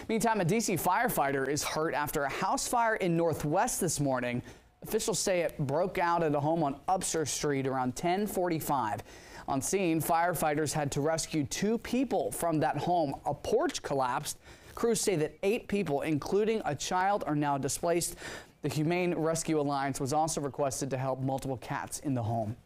Meantime, a DC firefighter is hurt after a house fire in Northwest this morning. Officials say it broke out at a home on Upshur Street around 10:45. On scene, firefighters had to rescue 2 people from that home. A porch collapsed. Crews say that 8 people, including a child, are now displaced. The Humane Rescue Alliance was also requested to help multiple cats in the home.